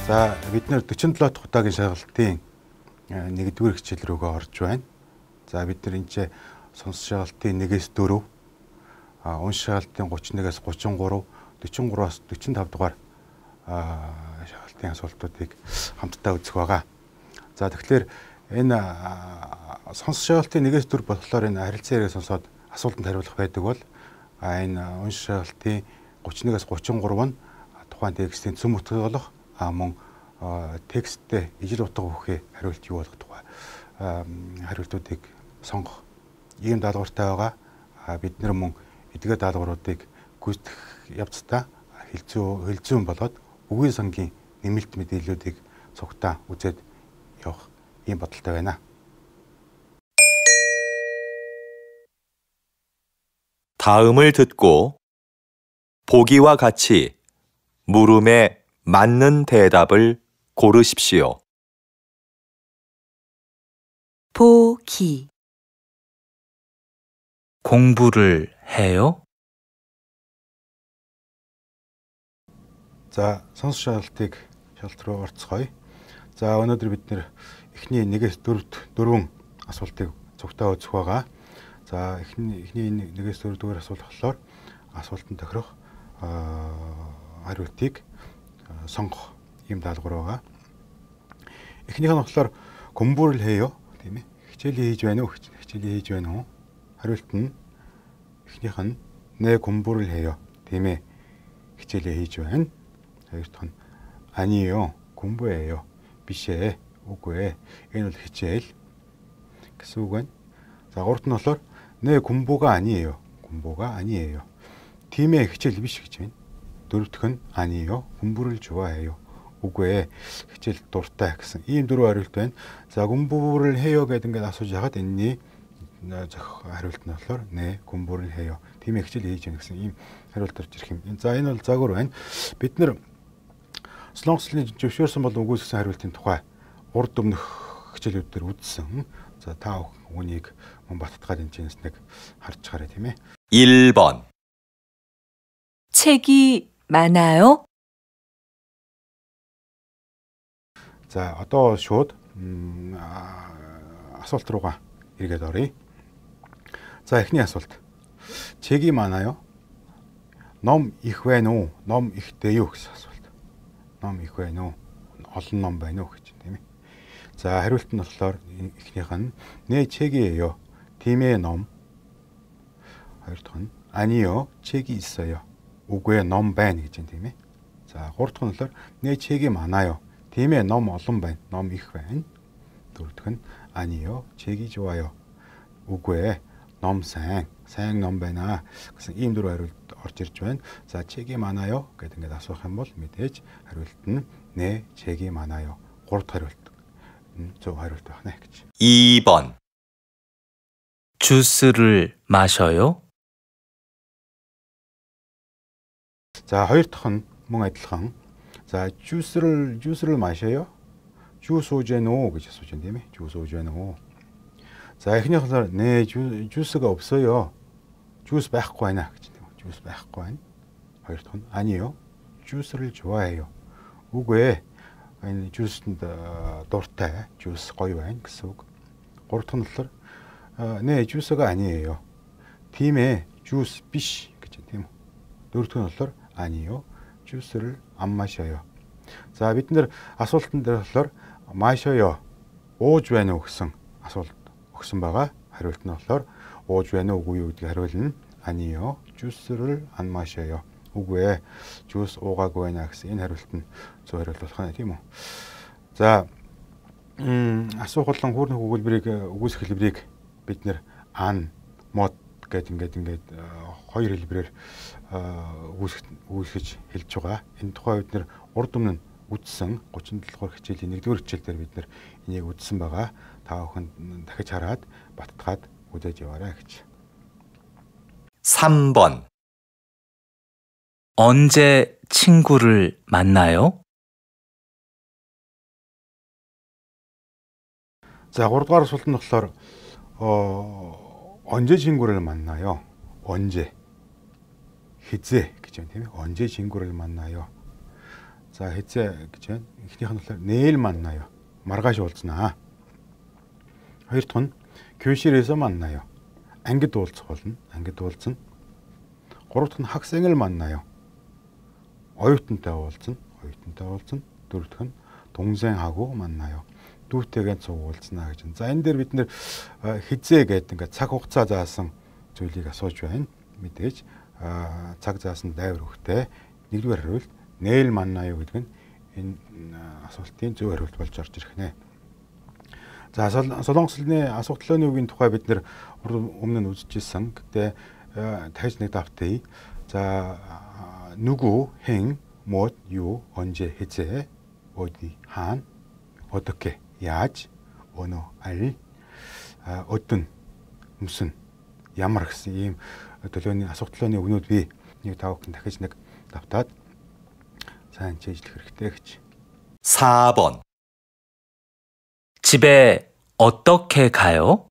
За бид нэр 47 дахь удаагийн шалгалтын 1-р хичээл рүүгээ орж байна. За бид нар энэ сонсох шалгалтын 1-ээс 4, унш шалгалтын 31-ээс 33, 43-аас 45 дугаар шалгалтын асуултуудыг хамтдаа үзэх байгаа. За тэгэхээр энэ сонсох шалгалтын 1-ээс 4 болохоор энэ харилцан яриаг сонсоод асуултанд хариулах байдаг бол энэ унш шалгалтын 31-ээс 33 нь тухайн текстийн цөм утга болох мөн тексттэй ижил утга өгөхөе хариулт юу болох тухай хариултуудыг сонгох ийм даалгавартай байгаа. Бид нэр мөн эдгээр даалгавруудыг гүйцэтгэх явцдаа хэлцүүн болоод үгийн сангийн нэмэлт мэдээллүүдийг цугтаа үзээд явах ийм бодолтой байна. 다음을 듣고 보기와 같이 물음에 맞는 대답을 고르십시오. 보기. 공부를 해요? За сонсох шалгалтыг шалгалт руу орцгоё. За өнөөдөр бид нэр эхний 1-ээс 4 асуултыг цугтаа үзэх байгаа. За эхний 1-ээс 4 дугаар асуулт болохоор асуултанд тохирох хариултыг сонгох ийм даалгавар байгаа. Эхнийх нь болохоор 공부를 해요, тийм ээ. Хичээлээ хийж байна уу? Хичээлээ хийж байна уу? Хариулт нь эхнийх нь 네 공부를 해요, тийм ээ. хичээлээ хийж байна. Хоёр дахь нь 아니에요, 공부해요. биш ээ, үгүй ээ. Энэ бол хичээл гэсэн үг байна. За гуравт нь болохоор 네 공부가 아니에요, 공부가 아니에요. тийм ээ, хичээл биш гэж байна. дөрөвдөх нь 아니에요, 공부를 좋아해요. үгүй ээ, хичээл дуртай гэсэн ийм дөрвөн хариулт байна. За 공부를 해요 гэдэг ингээд асууж яхад энэний хариулт нь болохоор 네 공부를 해요. тийм ээ, хичээл хийж байна гэсэн ийм хариулт орж ирэх юм. За энэ бол загвар байна. Бид нэр солонгослын зөвшөөрсөн бол үгүйс гэсэн хариултын тухай урд өмнөх хичээлүүд дээр үзсэн. За та үнийг мөн баттгаад энэ чэнэс нэг харж чараа тийм ээ. 1번 책이 많아요? За одоо шууд асуулт руугаа эргээд оръё. За эхний асуулт. 책이 많아요? ном их байна уу? ном ихтэй юу гэсэн асуулт. ном их байна уу? олон ном байна уу гэж тийм ээ. За хариулт нь болохоор эхнийх нь 네 책이에요. тийм ээ, ном. хоёр дахь нь 아니요, 책이 있어요. үгүй ээ, ном байна гэж байна тийм ээ. За гурав дахь нь болохоор 네 책이 많아요. тийм ээ, ном олон байна. ном их байна. дөрөв дахь нь 아니요, 책이 좋아요. үгүй ээ, ном сайн ном байна гэсэн ийм дөрвөн хариулт орж ирж байна. За 책이 많아요 гэдэг ингээд асуух юм бол мэдээж хариулт нь 네 책이 많아요. гурав дахь хариулт. зөв хариулт байна гэж. 2번 주스를 마셔요? 자 хоёр дахь нь мөн адилхан. За 주스를 마셔요? 주스 ууж байна уу гэж асууж байна тийм ээ. 주스 ууж байна уу? За эхнийх нь 네 주스가 없어요. 주스 байхгүй байна гэж тийм үү. 주스 байхгүй байна. хоёр дахь нь 아니요, 주스를 좋아해요. үгүй ээ, энэ 주스нд дуртай, 주스 гоё байна гэсэн үг. гурав дахь нь болохоор 네 주스가 아니에요. тийм ээ, 주스 биш гэж тийм үү. дөрөв дахь нь болохоор 아니요, 주스를 안 마셔요. за бид нэр асуултан дээр болохоор 마셔요, ууж байна уу гэсэн асуулт өгсөн байгаа. хариулт нь болохоор ууж байна уу үгүй юу гэдгийг хариулна. 아니요, 주스를 안 마셔요. үгүй ээ, 주스 уугаагүй байна гэсэн энэ хариулт нь зөв хариулт болох нь тийм үү. за асуух болон хүүрнэх өгүүлбэрийг үгүйс хэлбэрийг бид нэр ан мод гэдэг ингээд хоёр хэлбэрээр үүсгэж хэлж байгаа. Энэ тухай бид нэр урд өмнө үзсэн 37 дугаар хичээлийн 1-р хичээл дээр бид нэр энийг үзсэн байгаа. Та бүхэн дахиж хараад баттгаад үзэж яваарай гэж. 3번 언제 친구를 만나요? 자, 3дугаар асуулт нь болохоор 언제 친구를 만나요? 언제? хизээ гэж байна тийм ээ. 언제 친구를 만나요? За хэзээ гэж байна. Эхнийх нь болохоор 내일 만나요. маргааш уулзнаа. Хоёр дахь нь 교실에서 만나요. ангид уулзах болно. ангид уулзна. Гурав дахь нь 학생을 만나요. оюутантай уулзна. оюутантай уулзна. дөрөв дахь нь 동생하고 만나요. дүүтэйгээ цуг уулзнаа гэж байна. За энэ дээр бид нэр хизээ гэдэг ингээд цаг хугацаа заасан зүйлийг асууж байна. Мэдээж цаг заасан дайвар хөхтэй нэгдүгээр хариулт 내일 만나요 гэдэг нь энэ асуултын зөв хариулт болж орж ирэх нэ. За Солонгос хэлний асуултлооны үгийн тухай бид нэр өмнө нь үзчихсэн. Гэтэ тааж нэг давтъя. За 누구, 행, 못, 유, 언제, 해제, 어디, 한, 어떻게, яаж, 어느, 알, 어떤, 무슨, ямар гэсэн ийм төлөөний асуултлооны өгнүүд би нэг тавхан дахиж нэг давтаад сайн чийжлэх хэрэгтэй гэж. 4번. 집에 어떻게 가요?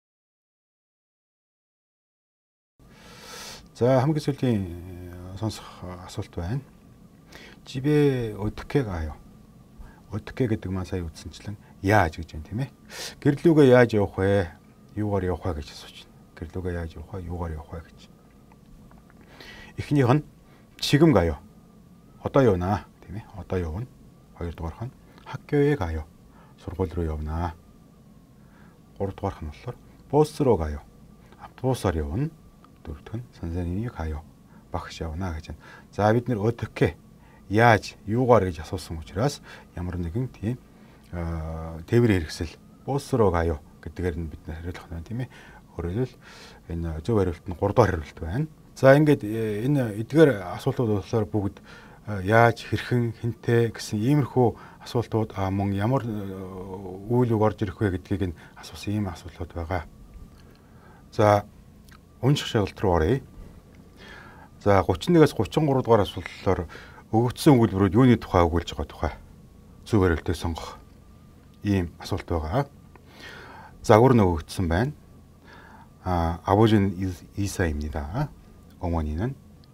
자, хамгийн сүүлийн сонсох асуулт байна. 집에 어떻게 가요? 어떻게 гэдэг маань сая үзсэнчлэн яаж гэж байна тийм ээ. Гэрлүүгээ яаж явах вэ? Юугаар явах вэ гэж асууж байна. гэрлүүгээ яаж явах вэ? Юугаар явах вэ гэж. Эхнийх нь 지금 가요. одоо явна тийм ээ. одоо явна. хоёрдугаарх нь 학교에 가요. сургууль руу явна. гуравдугаарх нь болохоор 버스로 가요. автобусаар явна. дөрөвдүгээр нь 선생님이 가요. багш явна гэж байна. За бид нэр 어떻게 яаж юугаар гэж асуусан учраас ямар нэгэн тийм тээврийн хэрэгсэл 버스로 가요 гэдгээр нь бид нэр хариулах нь тийм ээ. Өөрөөр хэлбэл энэ зөв хариулт нь 3 дахь хариулт байна. За ингээд энэ эдгээр асуултууд болохоор бүгд яаж хэрхэн хинтээ гэсэн иймэрхүү асуултууд мөн ямар үйл үг орж ирэх вэ гэдгийг нь асуусан ийм асуултууд байгаа. За унших шалгалт руу оръё. За 31-аас 33 дугаар асуултаар өгөгдсөн өгүүлбэрүүд юуны тухай өгүүлж байгаа тухай зөв хариултыг сонгох ийм асуулт байгаа. Загвар нь өгөгдсөн байна. 아버지는 이사입니다. 어머니는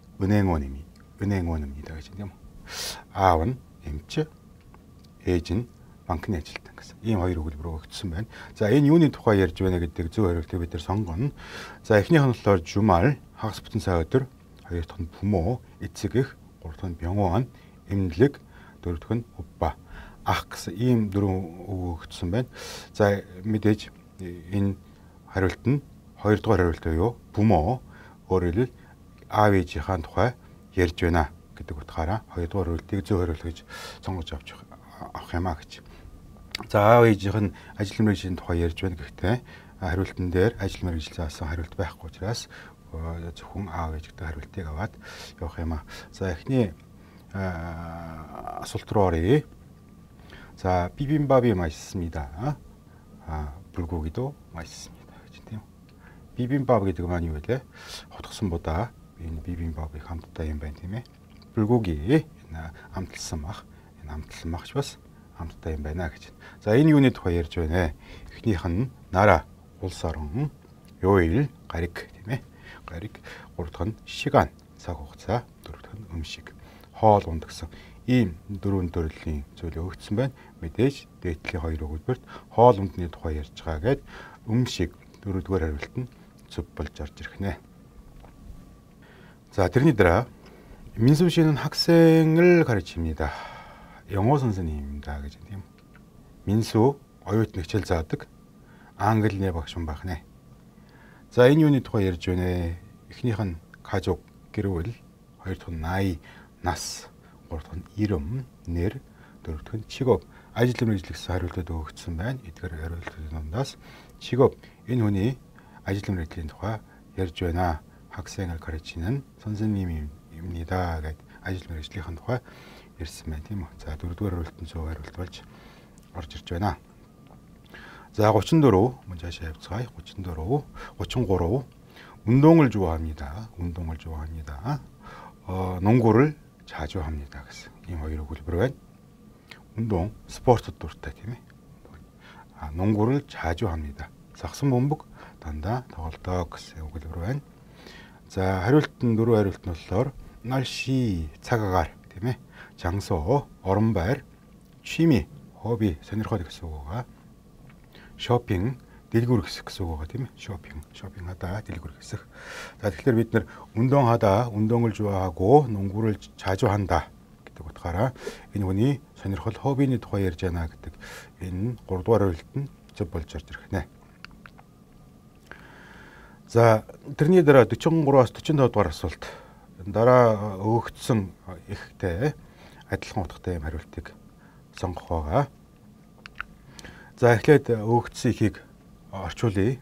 은행원입니다. гэж юм. 아은 эмч, ээж нь банкны ажилтан гэсэн. Ийм хоёр өгүүлбэр өгөгдсөн байна. За энэ юуны тухай ярьж байна гэдэг зөв хариултыг бид нар сонгоно. За эхнийх нь болохоор 주말, хагас бүтэн цаг өдөр, хоёр дахь нь 부모, эцэг эх, гурав дахь нь 병원, эмнэлэг, дөрөв дахь нь 오빠, ах гэсэн ийм дөрвөн өгөгдсөн байна. За мэдээж энэ хариулт нь хоёрдугаар хариулт юу? 부모, өөрөөр хэлбэл аав ээжийнхаа тухай ярьж байна гэдэг утгаараа хоёрдугаар хариултыг зөв хариулт гэж сонгож авах юм а гэж. За аав ээжийнх нь ажил мэргэжлийн тухай ярьж байна гэхдээ хариултан дээр ажил мэргэжил заасан хариулт байхгүй учраас зөвхөн аав ээжтэй хариултыг аваад явах юм а. За эхний асуулт руу оръё. 자, 비빔밥이 맛있습니다. 불고기도 맛있습니다. гэж тийм. 비빔밥 гэдэг маань юу вэ? Хотгосонбудаа энэ 비빔밥ыг хамтдаа юм байна тийм ээ. 불고기 амталсан мах. Энэ амталсан махч бас хамтдаа юм байна гэж. За энэ юуны тухай ярьж байна? Эхнийх нь 나라, улс орон, 요일, гариг тийм ээ. гариг, гурав дахь нь 시간, цаг хугацаа, дөрөв дахь нь 음식, хоол унд гэсэн ийм дөрвөн төрлийн зүйл өгөгдсөн байна. Мэдээж дээдлийн хоёр өгүүлбэрт хоол ундны тухай ярьж байгаа гэд 음식 дөрөвдүгээр хариулт нь зөв болж орж ирэх нэ. 자, тэрний дараа 민수 씨는 학생을 가르칩니다. 영어 선생님입니다 гэж тийм. 민수 оюутны хичээл заадаг англи багш байх нэ. За энэ юуны тухай ярьж байна? Эхнийх нь 가족, гэр бүл, хоёр дахь нь 나이, нас, гурав дахь нь 이름, нэр, дөрөв дахь нь 직업, ажил мэргэжлэгсэн хариултууд өгөгдсөн байна. эдгээр хариултуудын дундаас 직업 энэ хүний ажил мэргэжлийн тухай ярьж байна. 학생을 가르치는 선생님입니다 гэд ажил мэргэжлийн тухай ярьсан байна тийм үү. За дөрөвдүгээр хариулт нь зөв хариулт болж орж ирж байна. 자, 34 문자시 해보세요. 34, 33 운동을 좋아합니다. 운동을 좋아합니다. 농구를 자주 합니다. 그래서 이 뭐이로 그리브로엔 운동, 스포츠 뚜르타 팀에 농구를 자주 합니다. 삭스몬북 단다 더글떡 그래서 그리브로엔 자, 하루일튼 누루 하루일튼 올러 날씨 차가갈 때문에 장소, 오른발, 취미, 허비, 선일화되게 쓰고가 쇼핑, 딜구르기 쓰고가 되면 쇼핑하다, 딜구르기 쓰. 자, 특별히 밑에 운동하다, 운동을 좋아하고 농구를 자주 한다. 그때 어떡하라? 이분이 선일화 허비니 토하이르잖아. 그때 인 고르도아를 첫 번째 네. 자, 들니더라 두청고라서 두천더 도라솔트. 나라 의흑성 ихтэй адилхан утгатай юм хариултыг сонгох байгаа. За, эхлээд 의흑цгийг орчуулъя.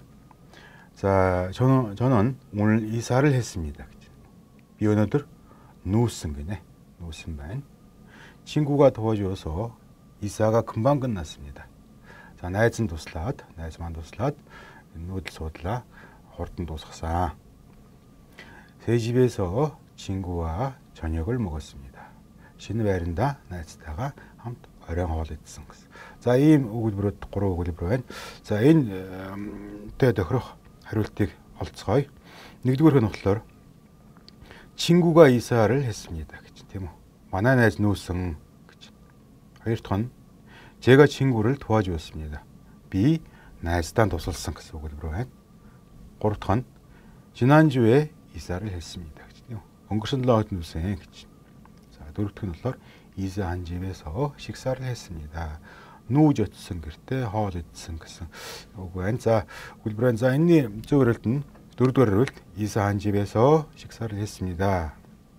자, 저는 오늘 이사를 했습니다. 비 өнөөдөр нүүсэн гинэ. нүүсэн байна. 친구가 도와줘서 이사가 금방 끝났습니다. 자, найз маань туслаад нүүдэл судлаа хурдан дуусгасан. 새 집에서 친구와 저녁을 먹었습니다. шинэ байранда найзтайгаа хамт оройн хоол идсэн гэсэн. За, ийм өгүүлбэрүүд 3 өгүүлбэр байна. За, энэ тэ тохирох хариултыг олцгоё. нэгдүгээр нь болохоор 친구가 이사를 했습니다 гэж тийм үү. манай найз нүүсэн гэж. хоёр дахь нь 제가 친구를 도와주었습니다. би найздаа тусалсан гэсэн өгүүлбэр байна. гурав дахь нь 지난주에 이사를 했습니다. өнгөрсөн 7 хоногт нүүсэн гэж. 자, дөрөв дэх нь болохоор 이사한 집에서 식사를 했습니다. нүүж очсон гэртээ хоол идсэн гэсэн үг байна. За, өгүүлбэр за энэний зөв хариулт нь дөрөвдүгээр хариулт 이사한 집에서 식사를 했습니다.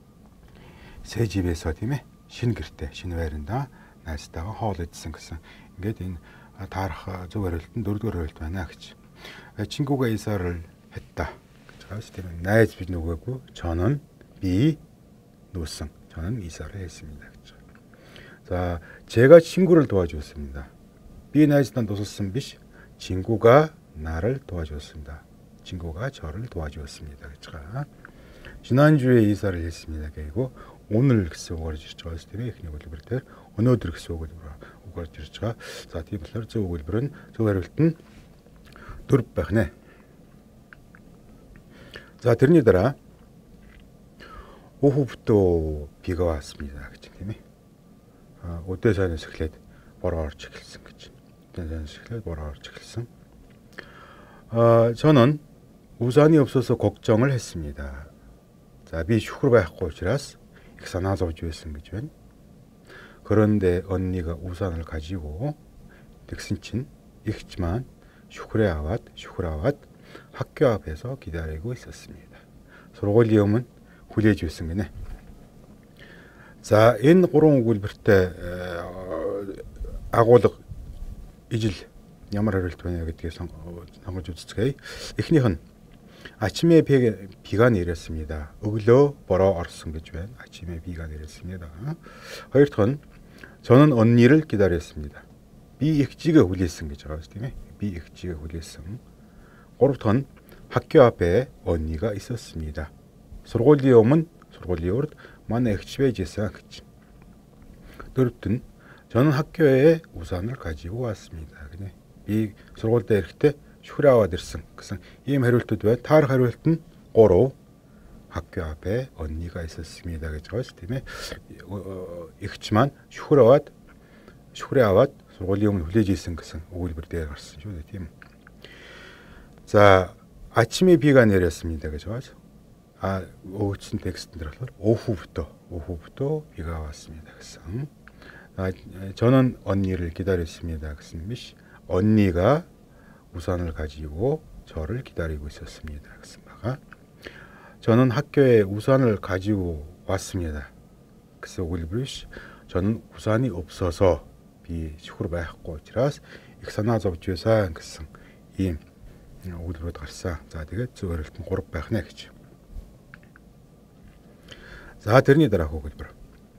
새 집에서 тийм ээ. шинэ гэртээ, шинэ байранда найзтайгаа хоол идсэн гэсэн. Ингээд энэ таарах зөв хариулт нь дөрөвдүгээр хариулт байна гэж. 친구가 이사를 했다. 그렇죠. найз бид нүгээгүй. 저는 비 노승. 저는 이사를 했습니다. 그렇죠. 자, 제가 친구를 도와주었습니다. 비 나이스단 도서슨 비시. 친구가 나를 도와주었습니다. 친구가 저를 도와주었습니다. 그렇죠. 지난주에 이사를 했습니다. 그리고 오늘 гэсэн үгээр jirж байгаа тийм ээ. Эхний өгүүлбэр дээр өнөөдөр гэсэн үгээр jirж байгаа. За, тийм болохоор зөв өгүүлбэр нь зөв хариулт нь 4 байх нэ. 자, тэрний дараа 오후부터 비가 왔습니다. 그치, тийм ээ. өдөөсөөс эхлээд бороо орж эхэлсэн гэж. өдөөсөөс эхлээд бороо орж эхэлсэн. 저는 우산이 없어서 걱정을 했습니다. 자, 비 슈크로 байхгүй учраас их санаазовж байсан гэж байна. 그런데 언니가 우산을 가지고 тэгсэн чин ихч маань 슈크레 аваад 학교 앞에서 기다리고 있었습니다. сургуулийн өмнө хүлээж байсан гинэ. За, энэ 3 өгүүлбэртэй агуулга ижил ямар хариулт байна гэдгийг сонгож үзцгээе. эхнийх нь 아침에 비가 내렸습니다. өглөө бороо орсон гэж байна. 아침에 비가 내렸습니다. хоёр дахь нь 저는 언니를 기다렸습니다. 비 их지가 хүлээсэн гэж байгаа тийм ээ. 비 их지가 хүлээсэн. гурав дахь нь 학교 앞에 언니가 있었습니다. сургуулийн өмнө сургуулийн урд манай эгч байж байсан гэж. дөрөвт нь 저는 학교에 우산을 가지고 왔습니다. гинэ. би сургуульд ирэхдээ 슈크레 аваад ирсэн гэсэн ийм хариултууд байна. таарах хариулт нь 3. 학교 앞에 언니가 있었습니다 гэж байгаа шүү тийм ээ. эгч маань 슈크레 аваад сургуулийн өмнө хүлээж ирсэн гэсэн өгүүлбэр дээр гарсан шүү дээ тийм. 자, 아침에 비가 내렸습니다 гэж байгаа. өгсөн текстэн дээр болохоор 오후부터 비가 왔습니다 гэсэн. 저는 언니를 기다렸습니다 гэсэн биш. 언니가 우산을 가지고 저를 기다리고 있었습니다 гэсэн 바가. 저는 학교에 우산을 가지고 왔습니다. гэсэн өгүүлбэр биш. 저는 우산이 없어서 비 슈크로 байхгүй учраас их санаазовж байсан гэсэн ийм өгүүлбэрүүд гарсан. За, тэгээд зөв хариулт нь 3 байх нэ гэж. 자, тэрний дараах өгүүлбэр.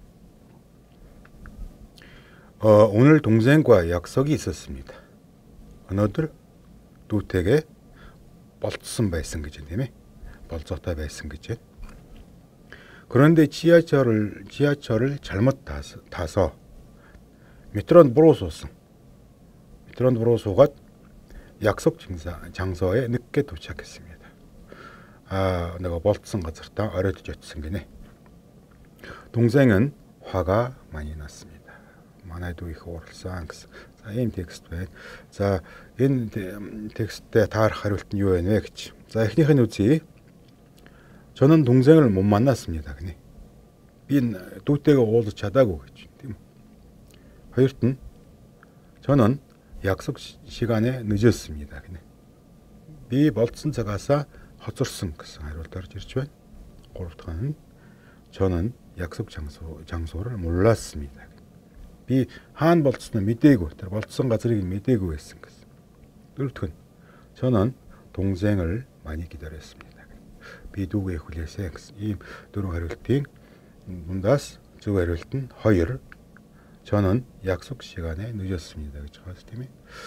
오늘 동생과 약속이 있었습니다. өнөөдөр дүүтэйгээ болцсон байсан гэж байна тийм ээ. болцоотой байсан гэж байна. 그런데 지하철을 잘못 타서 метронд буруу суусан. метронд буруу суугаад 약속 장소에 늦게 도착했습니다. 내가 болцсон газартаа оройдож очсон гинэ. 동생은 화가 많이 났습니다. 만화에도 их 오рлсан гэсэн. За ийм текст байна. За энэ тексттэй таарах хариулт нь юу вэ гэж. За эхнийх нь үзье. 저는 동생을 못 만났습니다. гэнэ. Би дүүтэйгээ уулзах чадаагүй гэж. Тийм үү? хоёрт нь 저는 약속 시간에 늦었습니다. гэнэ. Би болцсон цагаасаа хоцорсон гэсэн хариулт орж ирж байна. гурав дахь нь 저는 약속 장소를 몰랐습니다. Би хаана болцсноо мэдээгүй. Тэр болцсон газрыг мэдээгүй байсан гэсэн. дөрөв дахь нь 저는 동생을 많이 기다렸습니다. Би дүүгээ их хүлээсэн гэсэн. Ийм дөрвөн хариултын дундаас зөв хариулт нь 2. 저는 약속 시간에 늦었습니다 гэж байгаа тийм ээ.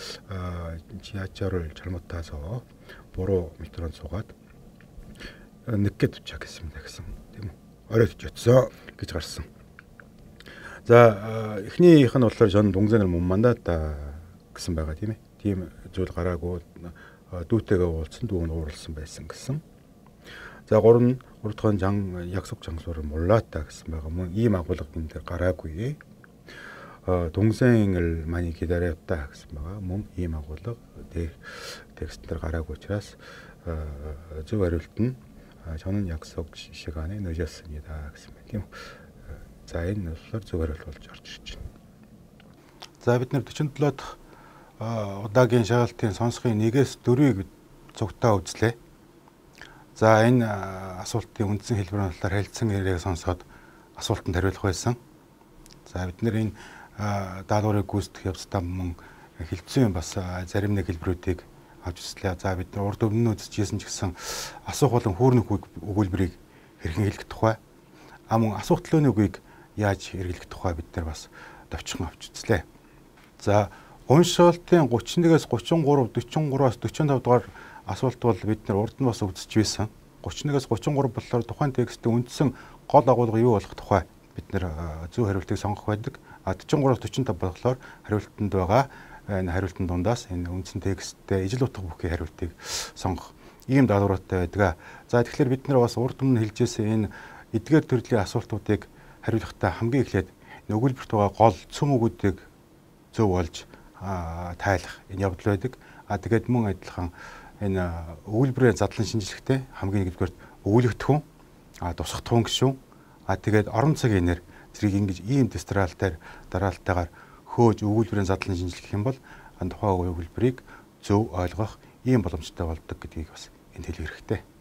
지하철을 잘못 타서 보로 метронд суугаад 늦게 도착했습니다 гэсэн тийм үү. Оройд очсон гэж гарсан. За эхнийх нь болохоор 저는 동생을 못 만났다 гэсэн байгаа тийм ээ. Тийм зүйл гараагүй дүүтэйгээ уулзсан, дүүг нь уурлсан байсан гэсэн. За 3 дахь нь 약속 장소를 몰랐다 гэсэн байгаа мөн ийм агуулга энэ дээр гараагүй. 동생을 많이 기다렸다 гэсэн байгаа мөн ийм агуулга текст дээр гараагүй учраас зөв хариулт нь 저는 약속 시간에 늦었습니다 гэсэн байна тийм үү. За энэ болохоор зөв хариулт болж орж ирж байна. За бид нэр 47 дахь удаагийн шалгалтын сонсхын 1-4 цугтаа үзлээ. За энэ асуултын үндсэн хэлбэр нь болохоор хэлцэн яриаг сонсоод асуултанд хариулах байсан. За бид нэр энэ даалгаврыг гүйцэтгэх явцдаа мөн хэлцэн бас зарим нэг хэлбэрүүдийг авч үзлээ. За бид нар урд өмнө үзчихсэн ч гэсэн асуух болон хүүрнэх өгүүлбэрийг хэрхэн хэлэх тухай мөн асуух төлөөний үгийг яаж хэрэглэх тухай бид нар бас товчхон авч үзлээ. За уншаалтын 31-ээс 33, 43-аас 45 дугаар асуулт бол бид нар урд нь бас үзэж байсан. 31-ээс 33 болохоор тухайн текстийн үндсэн гол агуулга юу болох тухай бид нар зөв хариултыг сонгох байдаг. 43-аас 45 болохоор хариултанд байгаа энэ хариултын дундаас энэ үндсэн тексттэй ижил утга бүхий хариултыг сонгох ийм даалгавартай байдаг. За тэгэхээр бид нар бас урд өмнө хэлжсэн энэ эдгээр төрлийн асуултуудыг хариулахдаа хамгийн эхлээд өгүүлбэрт байгаа гол цөм үгүүдийг зөв болж тайлах энэ явдал байдаг. Тэгээд мөн адилхан энэ өгүүлбэрийн задлан шинжилгээтэй хамгийн нэгдүгээр өгүүлэгдэх хүн, тусгах хүн гişүүн, тэгээд орон цагийн нэр зэрэг ингэж ийм дистралтаар дараалтайгаар хөөж өгүүлбэрийн задлан шинжилгэх юм бол тухайн өгүүлбэрийг зөв ойлгох ийм боломжтой болдог гэдгийг бас энд хэлэх хэрэгтэй.